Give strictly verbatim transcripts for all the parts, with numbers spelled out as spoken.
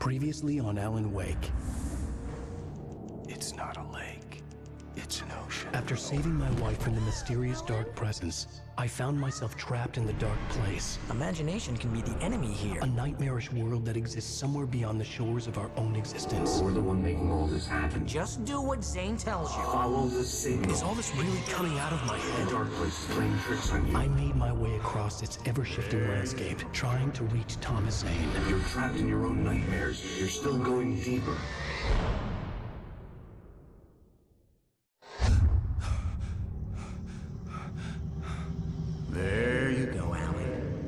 Previously on Alan Wake. It's not a lake. It's an ocean. After saving my wife from the mysterious dark presence, I found myself trapped in the dark place. Imagination can be the enemy here. A nightmarish world that exists somewhere beyond the shores of our own existence. We're the one making all this happen. Just do what Zane tells you. Follow the signal. Is all this really coming out of my head? The dark place is playing tricks on you. I made my way across its ever-shifting landscape, trying to reach Thomas Zane. You're trapped in your own nightmares. You're still going deeper. There you go. Go, Alan.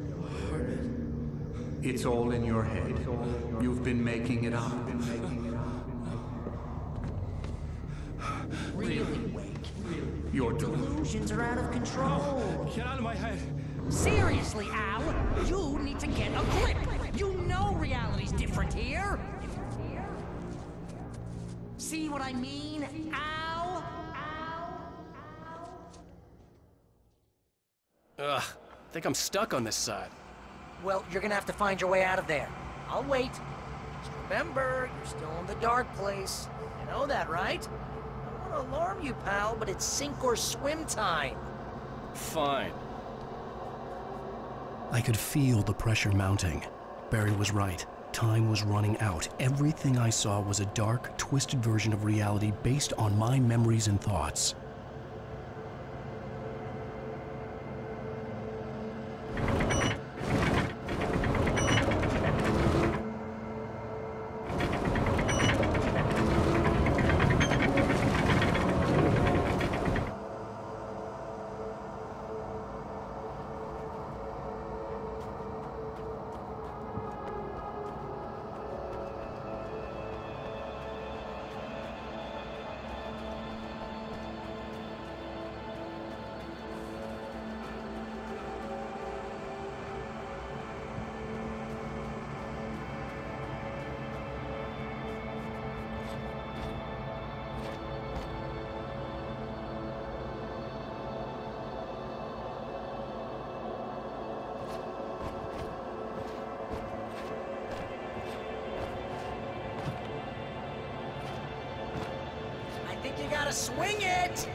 It's all in your head. You've been making it up. Really, Wake. Your delusion. Delusions are out of control. Get out of my head. Seriously, Al, you need to get a grip. You know reality's different here. See what I mean, Al? Ugh, I think I'm stuck on this side. Well, you're gonna have to find your way out of there. I'll wait. Just remember, you're still in the dark place. You know that, right? I don't want to alarm you, pal, but it's sink or swim time. Fine. I could feel the pressure mounting. Barry was right. Time was running out. Everything I saw was a dark, twisted version of reality based on my memories and thoughts. I think you gotta swing it!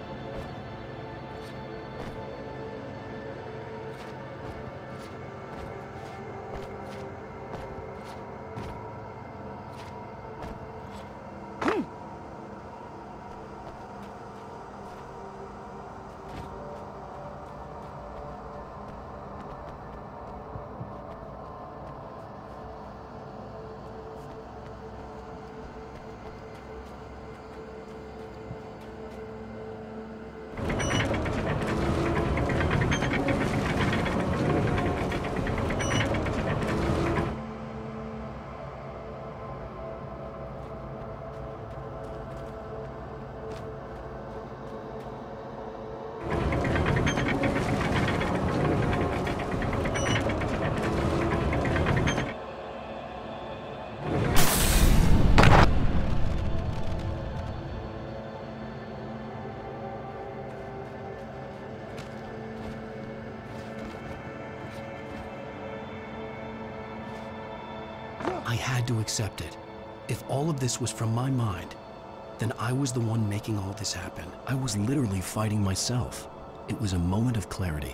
I had to accept it. If all of this was from my mind, then I was the one making all this happen. I was literally fighting myself. It was a moment of clarity.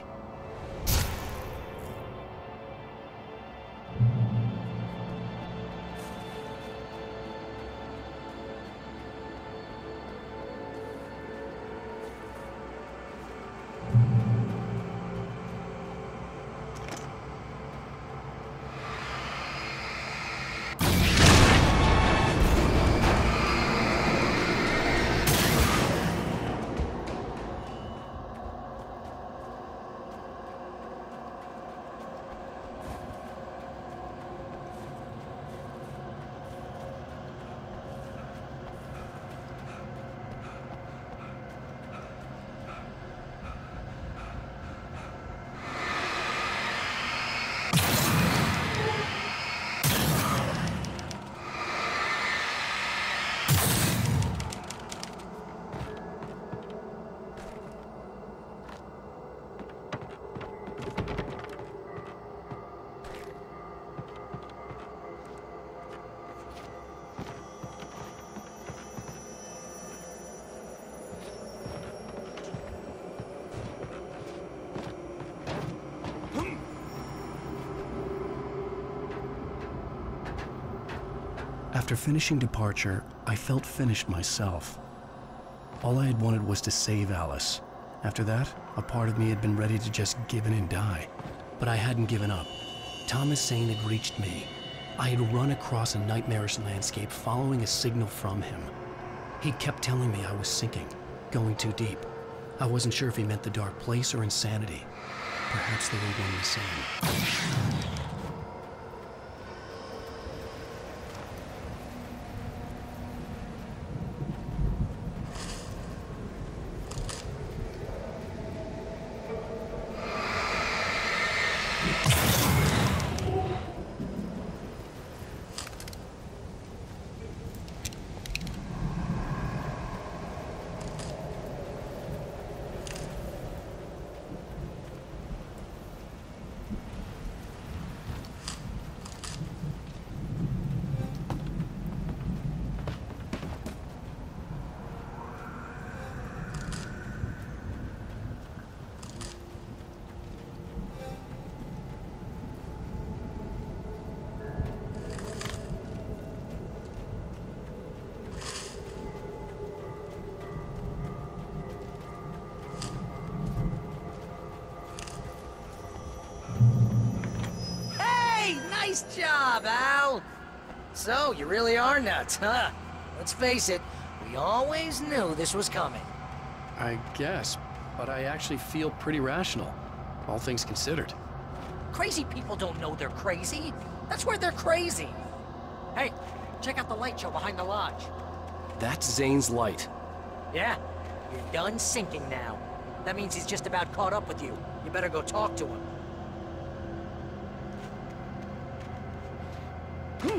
After finishing Departure, I felt finished myself. All I had wanted was to save Alice. After that, a part of me had been ready to just give in and die. But I hadn't given up. Thomas Zane had reached me. I had run across a nightmarish landscape following a signal from him. He kept telling me I was sinking, going too deep. I wasn't sure if he meant the dark place or insanity. Perhaps they were one and the same. Nice job, Al! So, you really are nuts, huh? Let's face it, we always knew this was coming. I guess, but I actually feel pretty rational, all things considered. Crazy people don't know they're crazy. That's where they're crazy. Hey, check out the light show behind the lodge. That's Zane's light. Yeah, you're done sinking now. That means he's just about caught up with you. You better go talk to him. Hmm.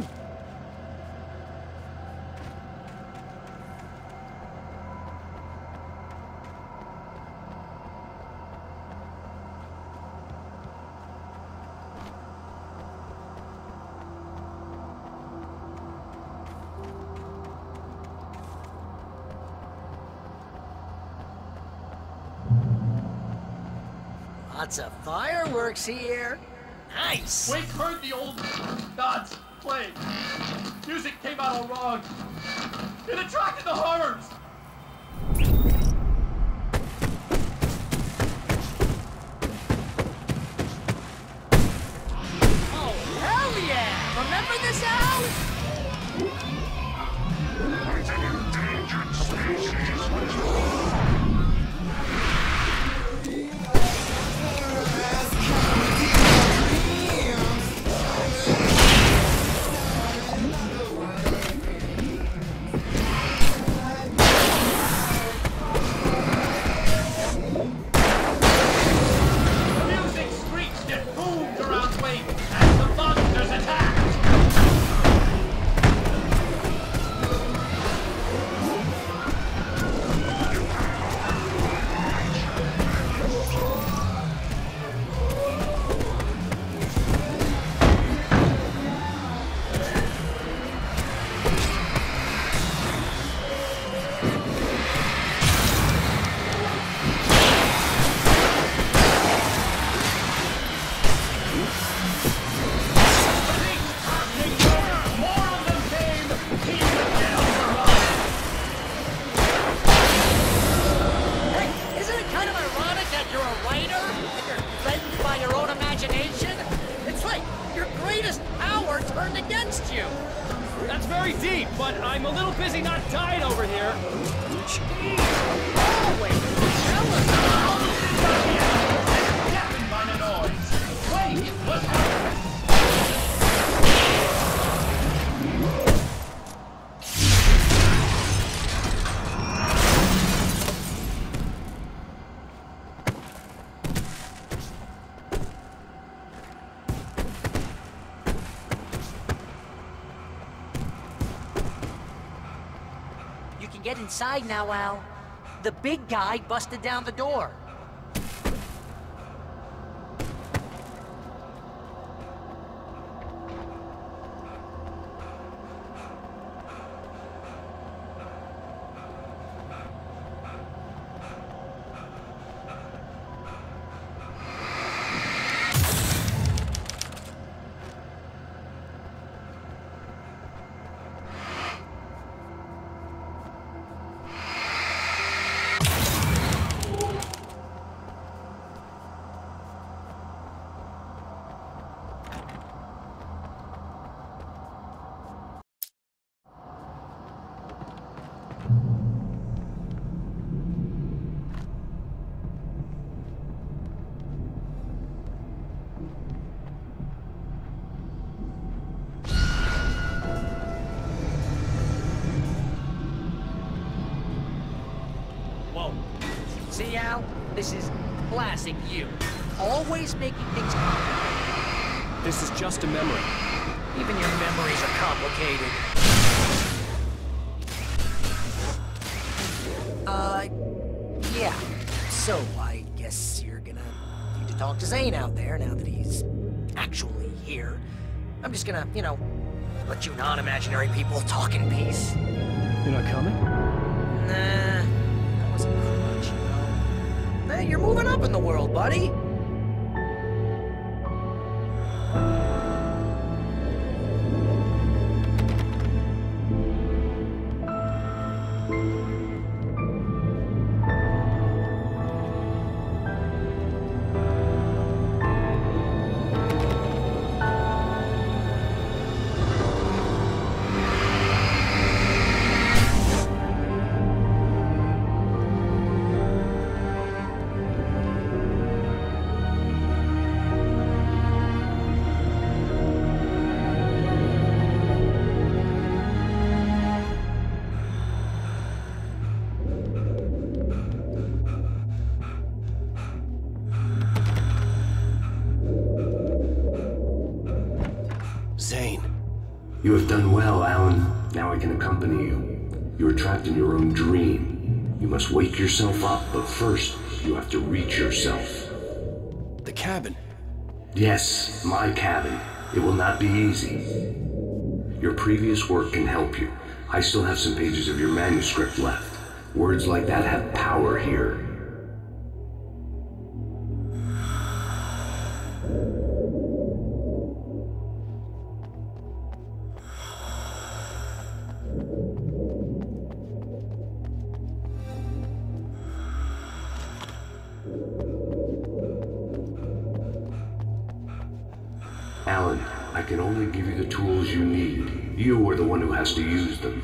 Lots of fireworks here. Nice! Wake heard the old gods play. Music came out all wrong. It attracted the horrors. Oh, hell yeah! Remember this, Al? It's an endangered species. That's very deep, but I'm a little busy not dying over here. Jeez. Always jealous. Deafened by the noise. Wait, what's happening? Get inside now, Al. The big guy busted down the door. See, Al? This is classic you. Always making things complicated. This is just a memory. Even your memories are complicated. Uh, yeah. So, I guess you're gonna need to talk to Zane out there now that he's actually here. I'm just gonna, you know, let you non-imaginary people talk in peace. You're not coming? Nah, that was a crutch, you know. Hey, you're moving up in the world, buddy. Zane. You have done well, Alan. Now I can accompany you. You are trapped in your own dream. You must wake yourself up, but first, you have to reach yourself. The cabin. Yes, my cabin. It will not be easy. Your previous work can help you. I still have some pages of your manuscript left. Words like that have power here. Alan, I can only give you the tools you need. You are the one who has to use them.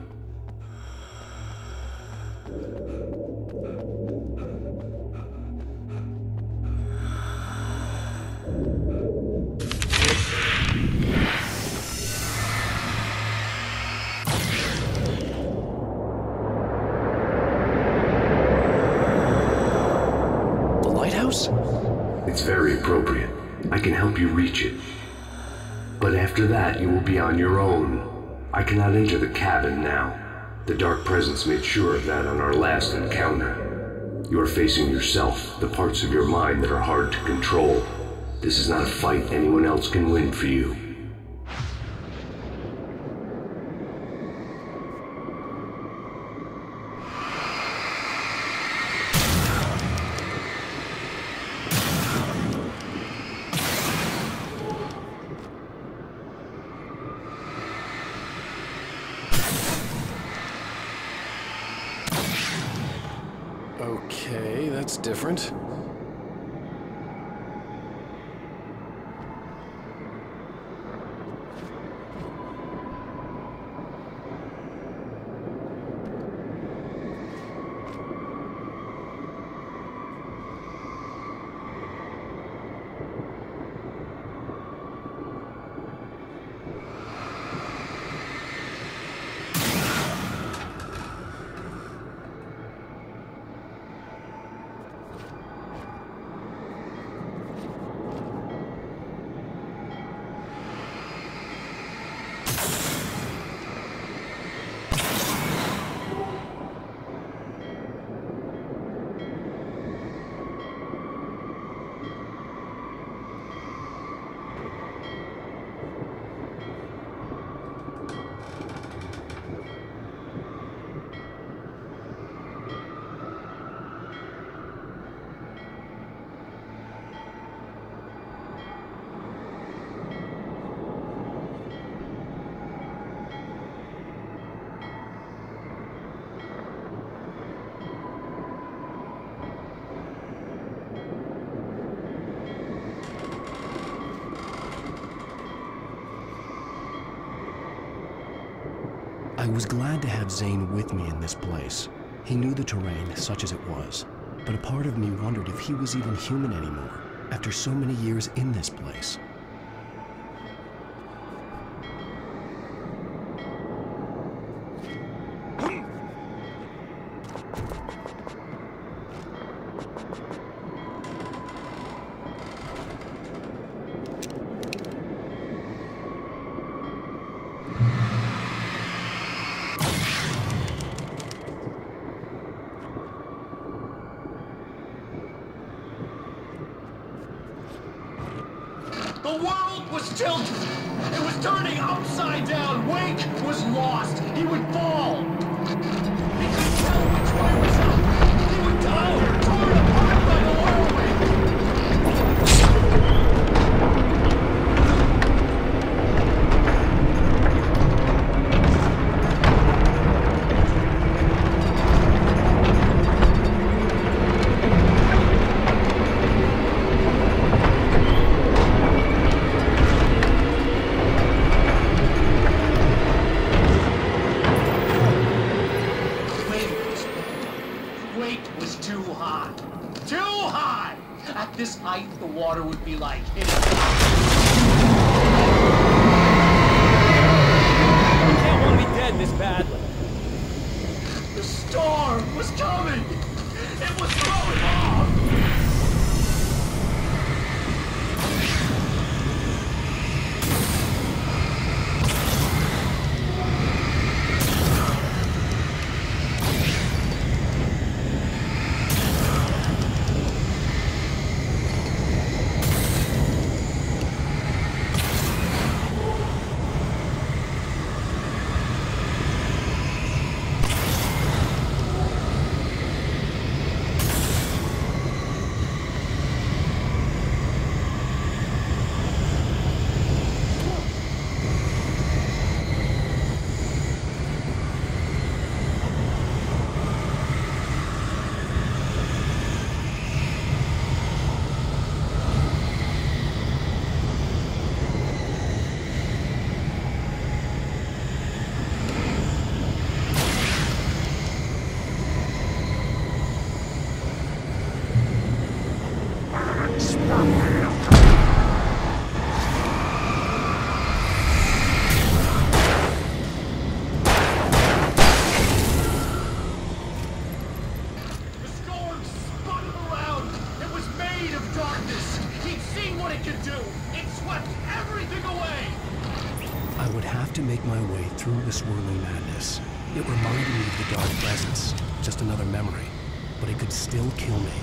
The lighthouse? It's very appropriate. I can help you reach it. But after that, you will be on your own. I cannot enter the cabin now. The Dark Presence made sure of that on our last encounter. You are facing yourself, the parts of your mind that are hard to control. This is not a fight anyone else can win for you. Okay, that's different. I was glad to have Zane with me in this place. He knew the terrain, such as it was, but a part of me wondered if he was even human anymore, after so many years in this place. The world was tilted. It was turning upside down. Wake was lost. He would fall. He couldn't tell which way was up. He would die here, torn apart by the whirlwind. This height, the water would be like hitting. You can't want me dead this badly. The storm was coming! It was throwing off! To make my way through the swirling madness. It reminded me of the dark presence, just another memory, but it could still kill me.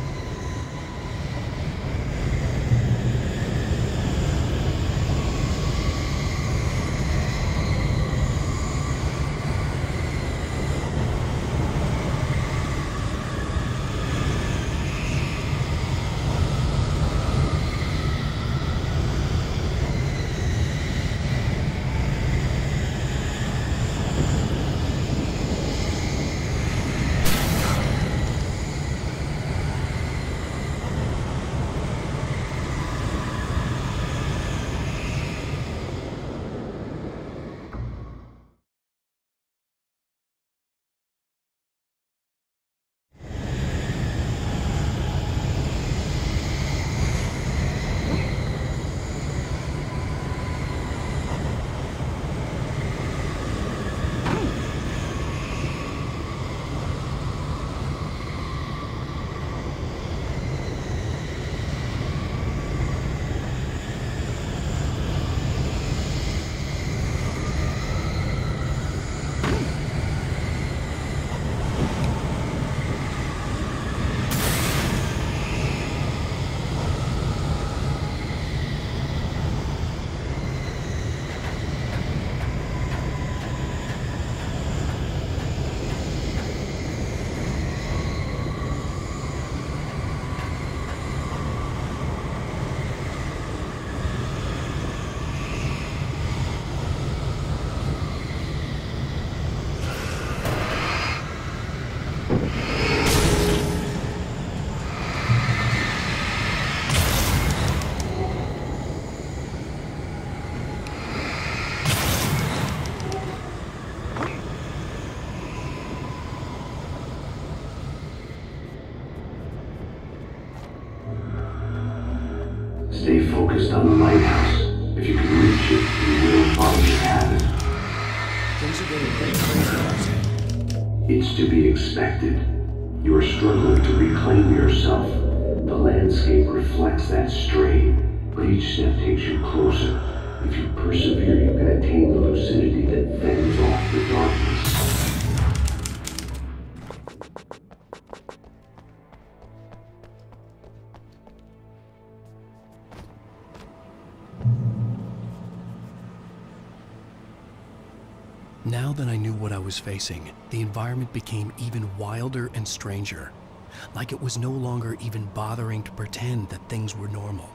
Stay focused on the lighthouse. If you can reach it, you will find the cabin. Things are getting pretty crazy outside. It's to be expected. You are struggling to reclaim yourself. The landscape reflects that strain, but each step takes you closer. If you persevere, you can attain the lucidity that fends off the darkness. Now that I knew what I was facing, the environment became even wilder and stranger. Like it was no longer even bothering to pretend that things were normal.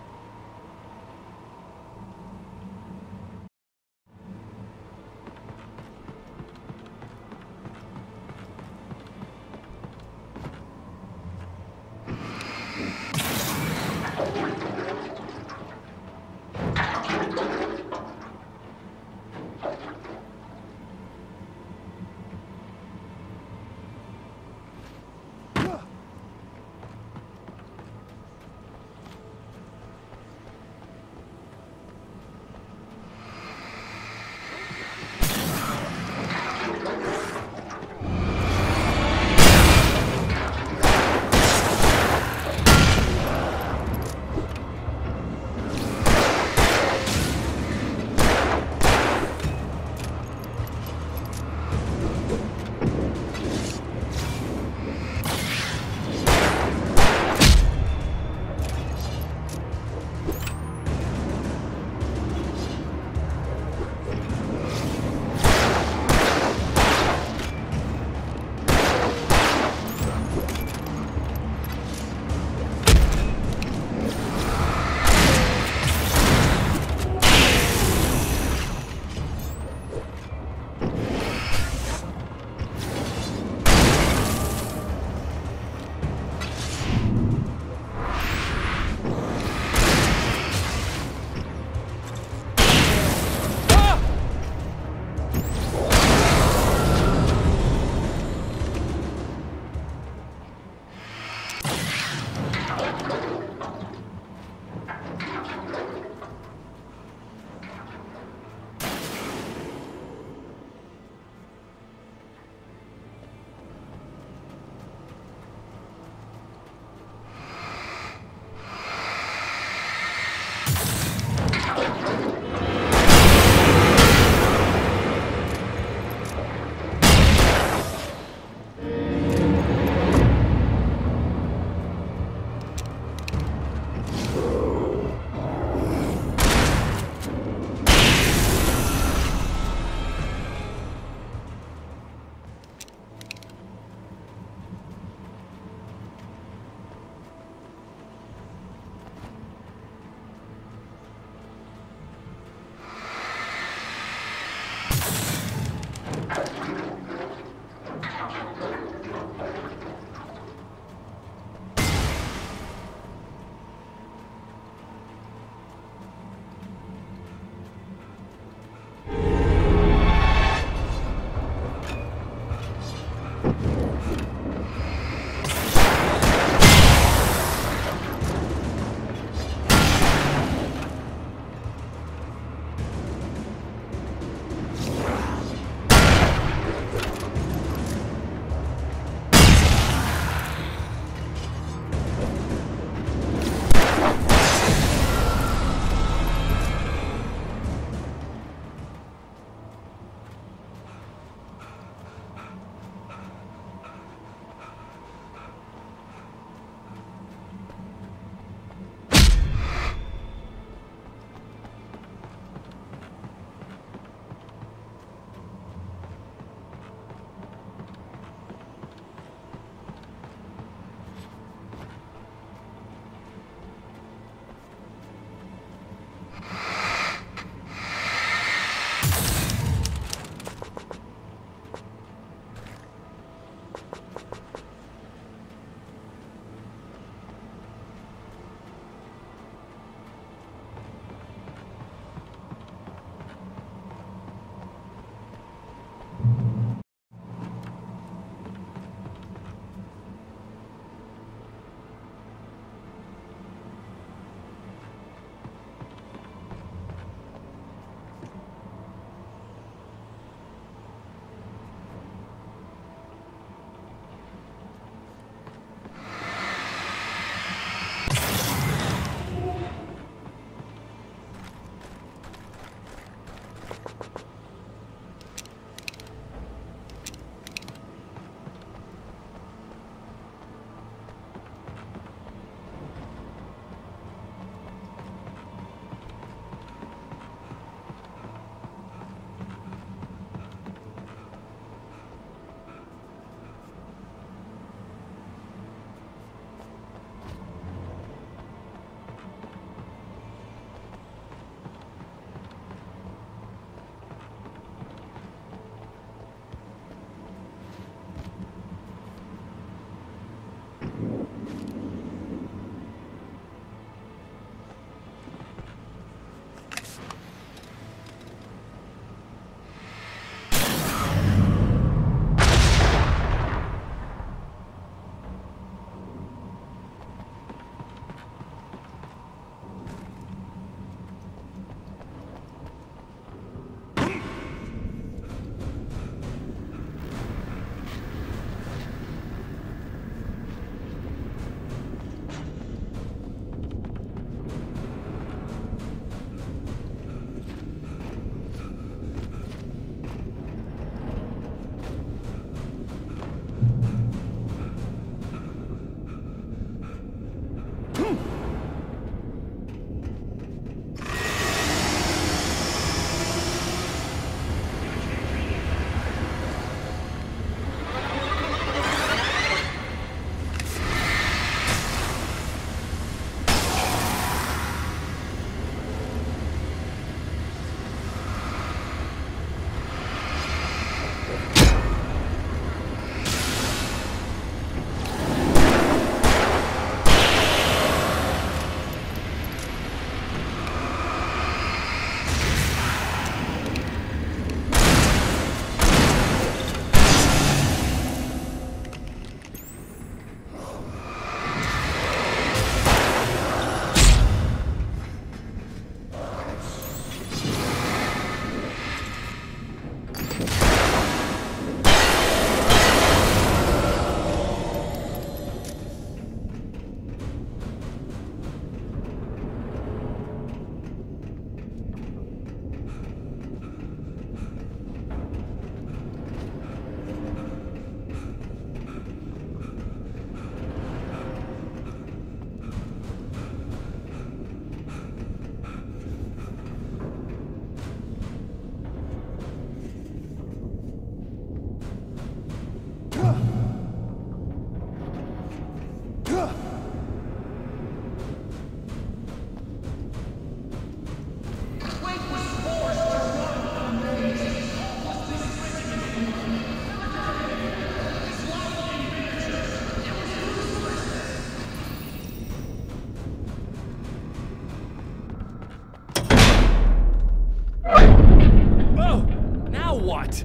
What?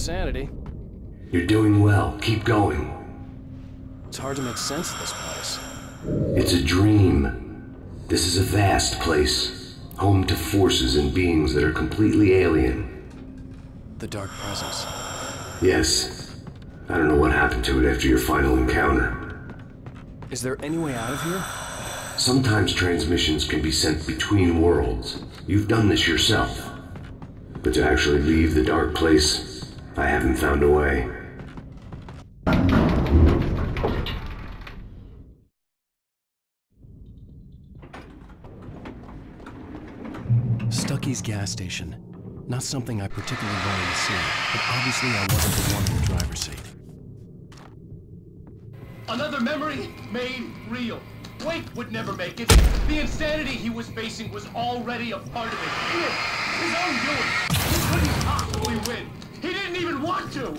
sanity. You're doing well. Keep going. It's hard to make sense of this place. It's a dream. This is a vast place, home to forces and beings that are completely alien. The Dark Presence. Yes. I don't know what happened to it after your final encounter. Is there any way out of here? Sometimes transmissions can be sent between worlds. You've done this yourself. But to actually leave the dark place, I haven't found a way. Stucky's gas station. Not something I particularly wanted to see, but obviously I wasn't the one in the driver's seat. Another memory made real. Wake would never make it. The insanity he was facing was already a part of it. Here, his own doing. He couldn't possibly win. He didn't even want to.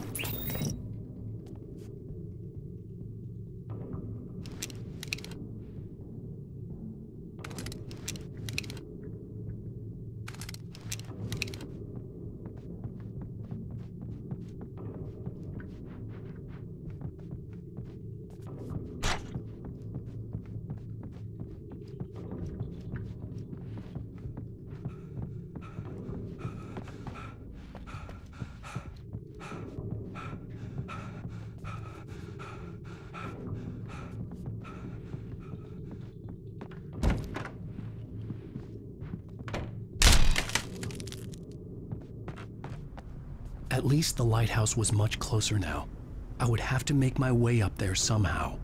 At least the lighthouse was much closer now. I would have to make my way up there somehow.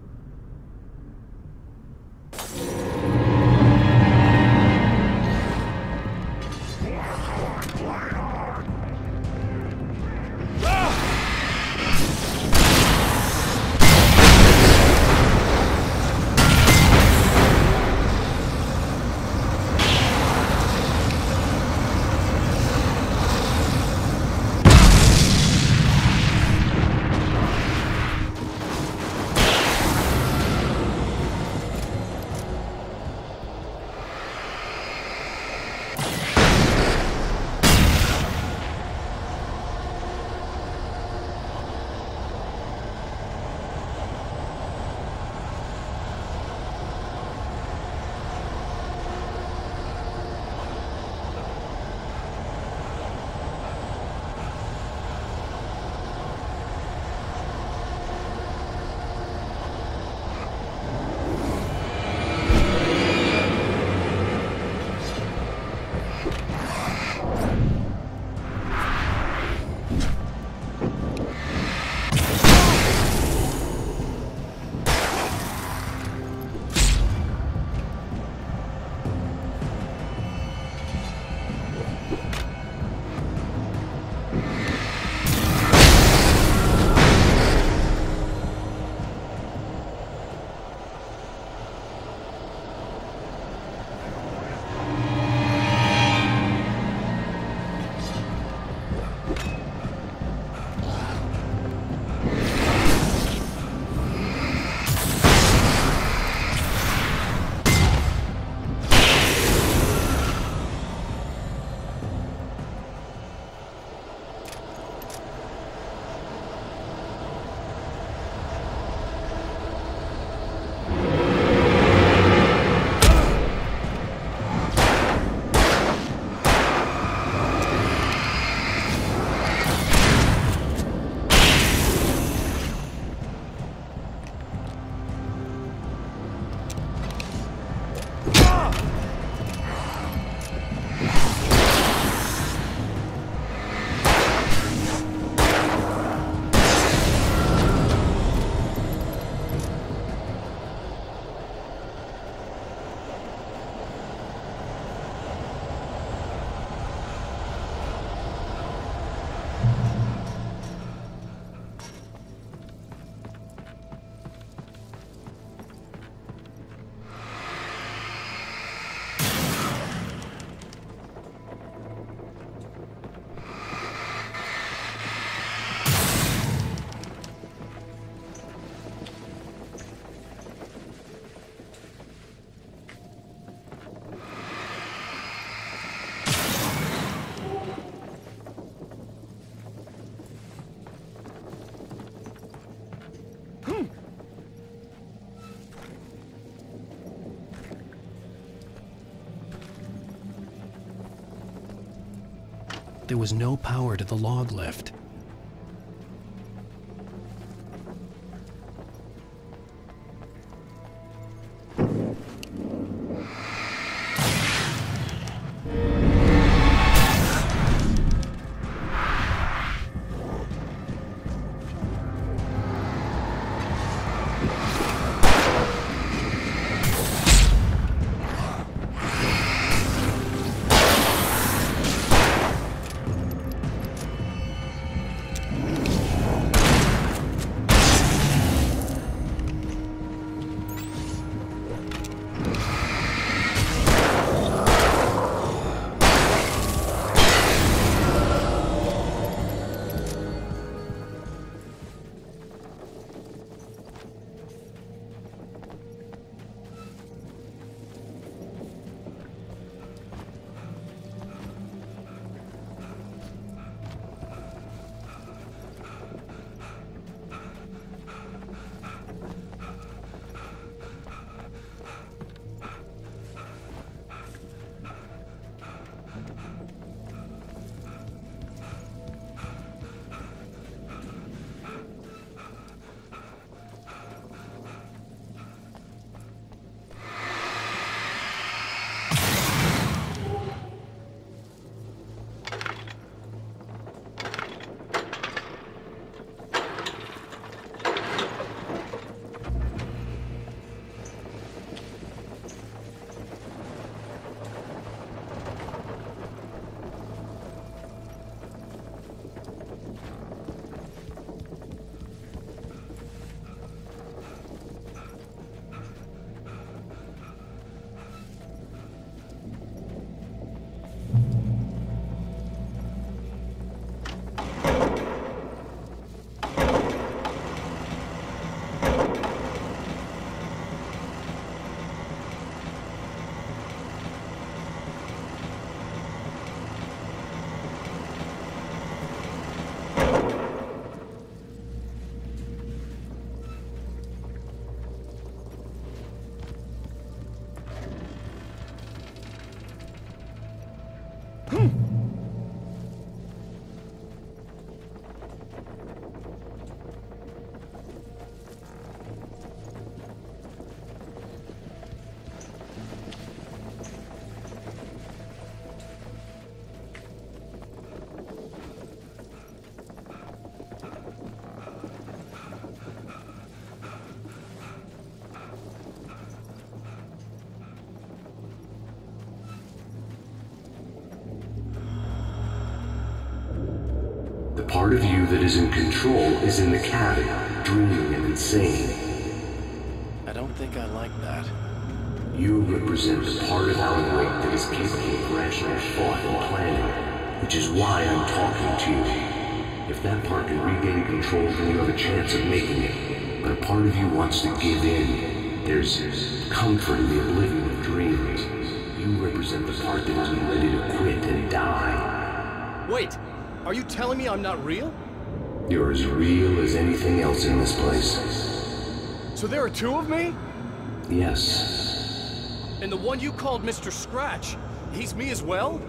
there was no power to the log lift. The part of you that is in control is in the cabin, dreaming and insane. I don't think I like that. You represent the part of Alan Wake that is capable of rational thought and planning, which is why I'm talking to you. If that part can regain control, then you have a chance of making it. But a part of you wants to give in. There's comfort in the oblivion of dreams. You represent the part that isn't ready to quit and die. Wait, are you telling me I'm not real? You're as real as anything else in this place. So there are two of me? Yes. And the one you called Mister Scratch, he's me as well?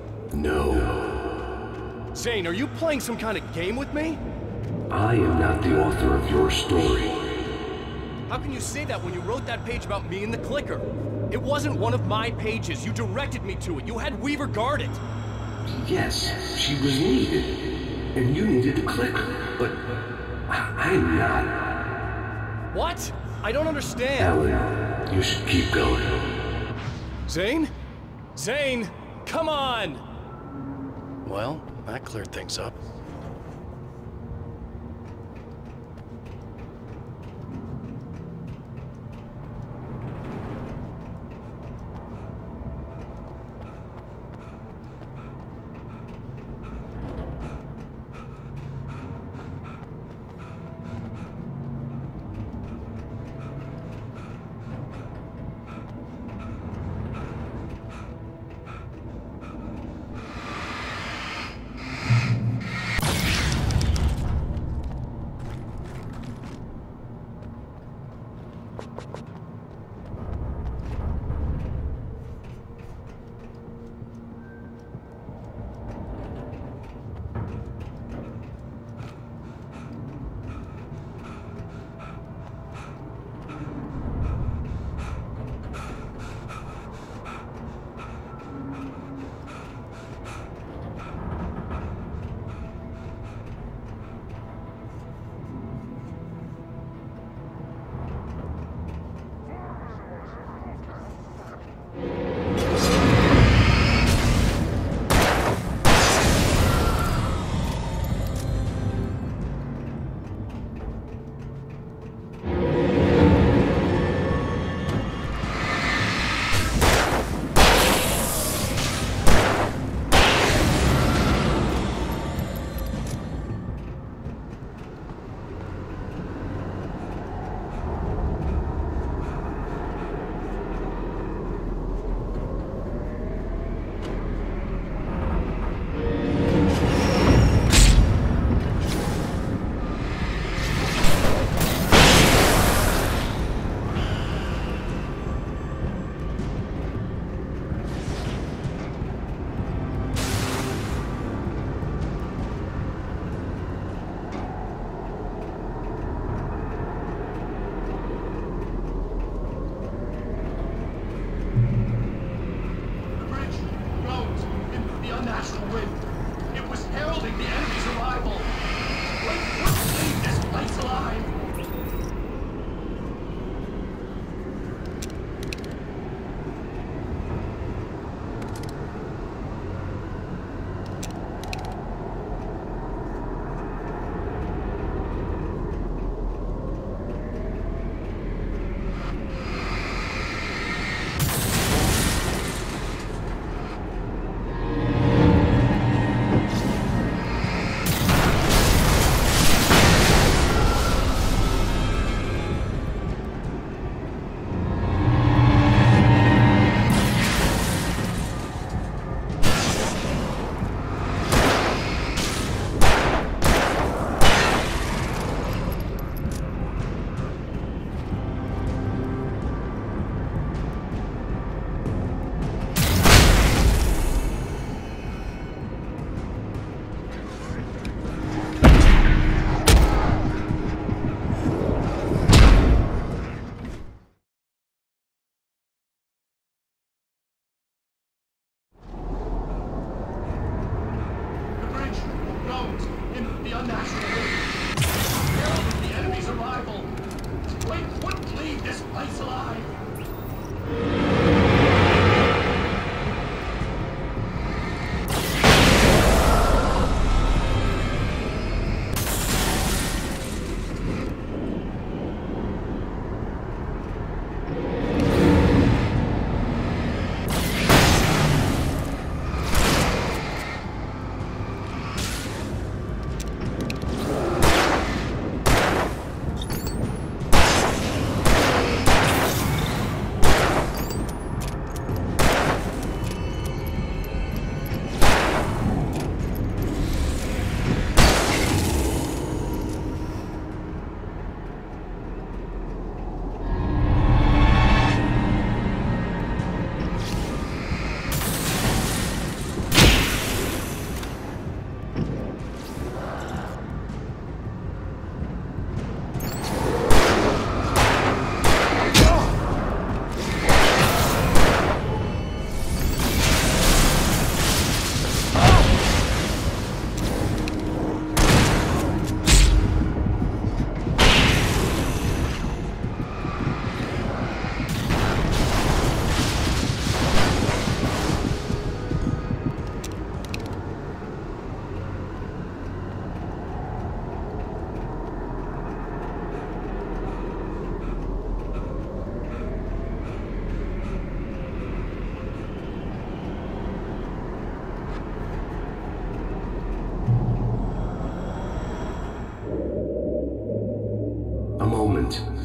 No. Zane, are you playing some kind of game with me? I am not the author of your story. How can you say that when you wrote that page about me and the clicker? It wasn't one of my pages. You directed me to it. You had Weaver guard it. Yes, she was needed. And you needed the clicker. But I I'm not. What? I don't understand. Alan, you should keep going. Zane? Zane, come on! Well, that cleared things up.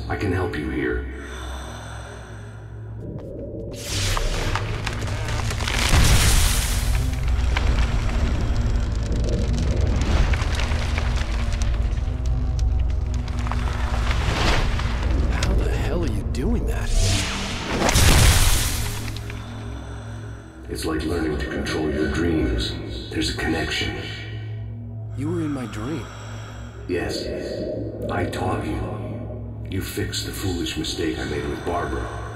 I can help you here. How the hell are you doing that? It's like learning to control your dreams. There's a connection. You were in my dream. Yes, I taught you. You fixed the foolish mistake I made with Barbara.